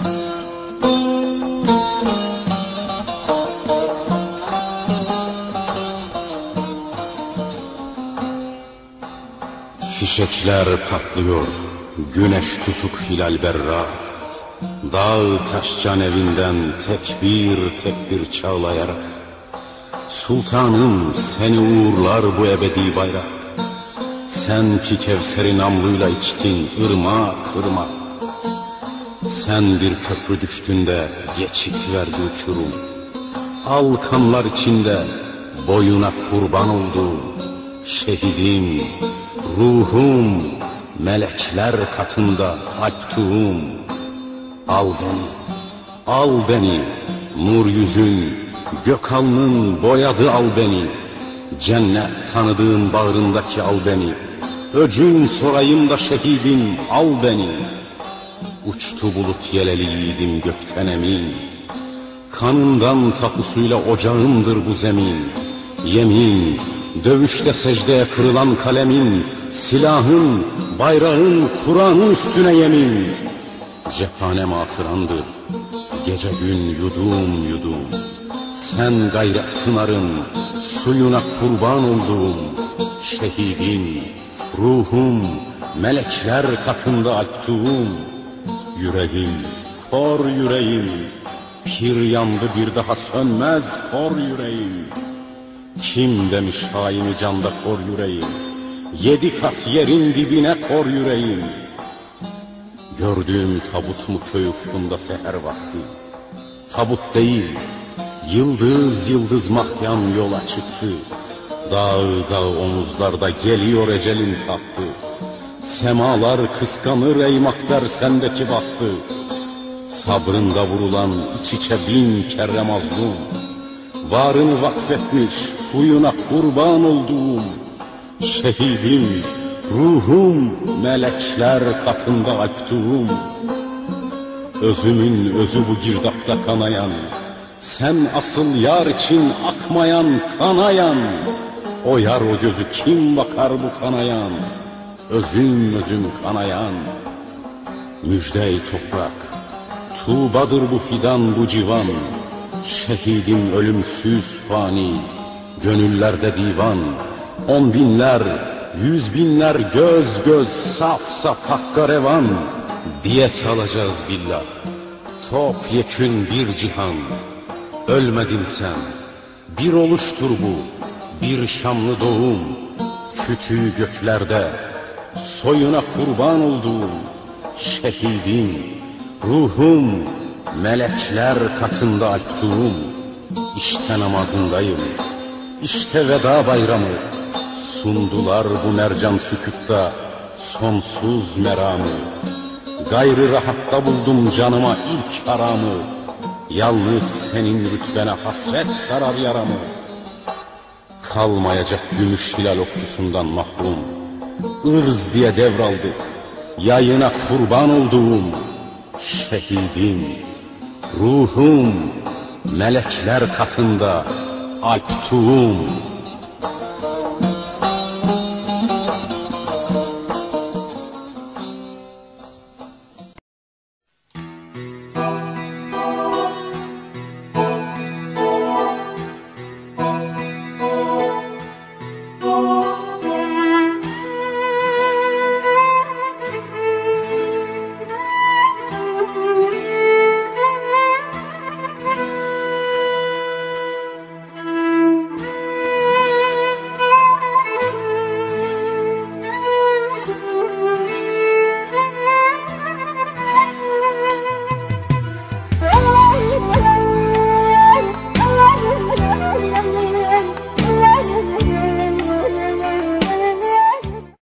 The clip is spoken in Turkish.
Fişekler patlıyor, güneş tutuk hilal berrak. Dağ taşcan evinden tekbir tekbir çağlayarak. Sultanım seni uğurlar bu ebedi bayrak. Sen ki Kevser'i namluyla içtin ırmak ırmak. Sen bir köprü düştüğünde geçit verdi uçurum. Al kanlar içinde boyuna kurban oldu. Şehidim, ruhum, melekler katında alptuğum. Al beni, al beni, nur yüzün, gök alnın boyadı al beni. Cennet tanıdığın bağrındaki al beni. Öcün sorayım da şehidim al beni. Uçtu bulut yeleli yiğidim gökten emin. Kanından tapusuyla ocağımdır bu zemin. Yemin, dövüşte secdeye kırılan kalemin, silahın, bayrağın, Kur'an'ın üstüne yemin. Cephanem hatırandır, gece gün yudum yudum. Sen gayret pınarın, suyuna kurban olduğum. Şehidim, ruhum, melekler katında alptuğum. Yüreğim, kor yüreğim, pir yandı bir daha sönmez kor yüreğim. Kim demiş haini canda kor yüreğim, 7 kat yerin dibine kor yüreğim. Gördüğüm tabut mu köy ufkunda seher vakti? Tabut değil, yıldız yıldız mahyan yola çıktı. Dağ dağ omuzlarda geliyor ecelin tahtı. Semalar kıskanır ey makber sendeki bahtı. Sabrında vurulan iç içe bin kere mazlum. Varını vakfetmiş huyuna kurban olduğum. Şehidim, ruhum, melekler katında alptuğum. Özümün özü bu girdapta kanayan, sen asıl yar için akmayan kanayan. O yar o gözü kim bakar bu kanayan? Özüm özüm kanayan. Müjde-i toprak, tuğbadır bu fidan bu civan. Şehidim ölümsüz fani, gönüllerde divan. 10 binler, 100 binler göz göz saf saf hakka revan. Diyet alacağız billah, topyekün bir cihan. Ölmedin sen, bir oluştur bu, bir şamlı doğum. Kütüğü göklerde, soyuna kurban olduğum. Şehidim, ruhum, melekler katında alptuğum. İşte namazındayım, işte veda bayramı. Sundular bu mercan sükutta sonsuz meramı. Gayrı rahatta buldum canıma ilk haramı. Yalnız senin rütbene hasret sarar yaramı. Kalmayacak gümüş hilal okçusundan mahrum. Irz diye devraldık, yayına kurban olduğum. Şehidim, ruhum, melekler katında alptuğum.